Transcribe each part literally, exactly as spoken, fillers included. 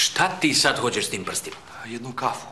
Šta ti sad hoćeš s tim prstima? Jednu kafu.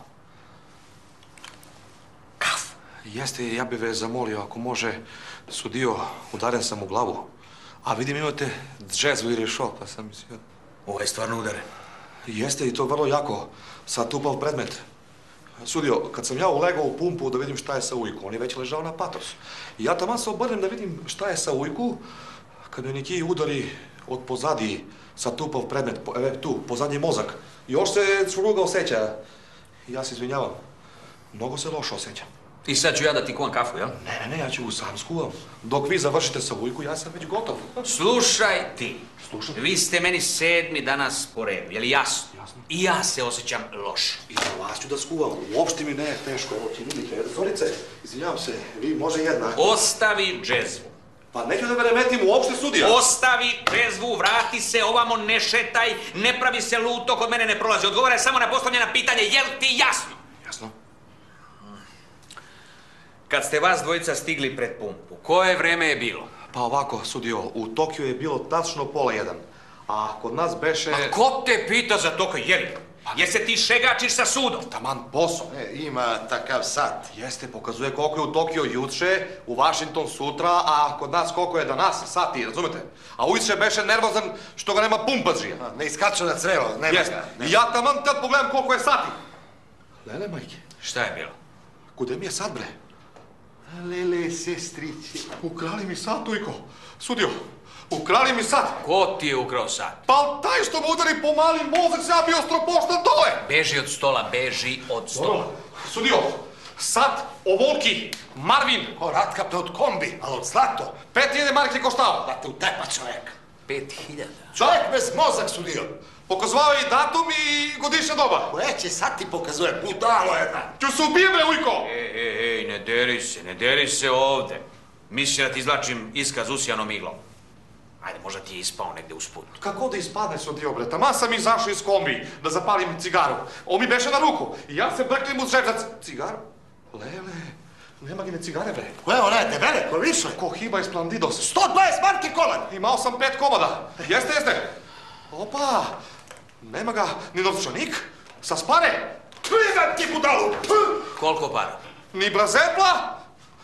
Kafu? Jeste, ja bih ve zamolio, ako može, sudio, udaren sam u glavu. A vidim imate džez ili šok, pa sam mislio... Ovo je stvarno udaren. Jeste i to vrlo jako. Sad tupav predmet. Sudio, kad sam ja ulegao u pumpu da vidim šta je sa ujku, on je već ležao na patos. I ja taman se obrnem da vidim šta je sa ujku, kad me neki udari od pozadi sa tupav predmet, e, tu, pozadnji mozak. Još se šuruga osjeća. Ja se izvinjavam. Mnogo se loše osjećam. I sad ću ja da ti kuvam kafu, jel? Ne, ne, ne, ja ću sam skuvam. Dok vi završite sa ujku, ja sam već gotov. Slušaj ti. Slušaj. Vi ste meni sedmi danas po redu, je li jasno? Jasno. I ja se osjećam loše. I za vas ću da skuvam. Uopšte mi ne je teško. Evo ti vidite. Zorice, izvinjavam se, vi može jedna. Ostavi džezvu. Pa neću da me remetim uopšte, sudija. Ostavi džezvu, vrati se ovamo, ne šetaj, ne pravi se luto, kod mene ne prolazi. Odgovaraj samo na postavljena pitanje, jel ti jasno? Jasno. Kad ste vas dvojica stigli pred pumpu, koje vreme je bilo? Pa ovako, sudio, u Tokiju je bilo tačno pola jedan. A kod nas beše... A ko te pita za to, jeli? Jer se ti šegačiš sa sudom? Taman posao. E, ima takav sat. Jeste, pokazuje koliko je u Tokiju juče, u Washington sutra, a kod nas koliko je danas, sati, razumete? A ujutře beše nervozan što ga nema pumpađija. Ne iskaču na crevo, nema Jeste. ga. I ja taman tad pogledam koliko je sati. Lele, majke, Šta je bilo? kude mi je sad, bre? Lele, sestrići. Ukrali mi sat, ujko. Sudio, ukrali mi sat. Ko ti je ukrao sat? Pa taj što mu udari po mali mozak, se ja bio stropoštan dole. Beži od stola, beži od stola. Dobro, sudio, sat ovolki, Marvin, O, ratkapte od kombi, ali od zlato. pet hiljada marki koštao. Da te utepa čovjek. Pet hiljada. Čovjek bez mozak sudio. Pokazvao je i datum i godišnja doba. Koje će sad ti pokazuje? Budalo jedna. Ću se ubijem, bre, ujko! Ej, ej, ej, ne deri se, ne deri se ovde. Misliš da ti izlačim iskaz usijanom iglom? Ajde, možda ti je ispao negde usput. Kako da ispadne, sudio, bre? Taman sam izašao iz kombi da zapalim cigaru. On mi beše na ruku i ja se brklim u džep za cigaru. Lele, nema gine cigare, bre. Koje ona je debele, ko više? Ko hiba iz Splendidos. sto dvadeset marki komad. Imao sam pet komada. Jeste, jeste. Opa, nema ga ni novčanik. Sa spare. Kligan ti budalu. Koliko para? Ni brazetla,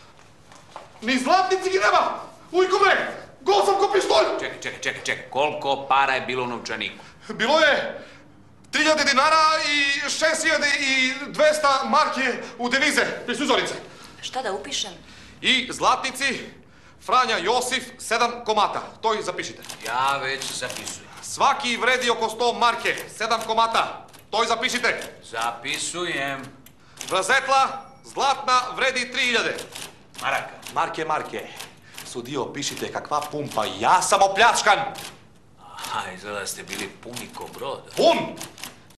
ni zlatnici gi nema. Ujko, bre, gol sam ko pištolj. Čekaj, čekaj, čekaj, čekaj. Koliko para je bilo u novčaniku? Bilo je tri hiljade dinara i šest hiljada i dvesta marki u devize, prisuzorice. Šta da upišem? I zlatnici, Franja Josif, sedam komata. To i zapišite. Ja već zapisujem. Svaki vredi oko sto marke, sedam komata. To i zapišite. Zapisujem. Brazetla, zlatna, vredi tri hiljade. Maraka. Marke, marke. Sudio, pišite kakva pumpa. Ja sam opljačkan. Aha, izgleda ste bili puni ko brod. Pun!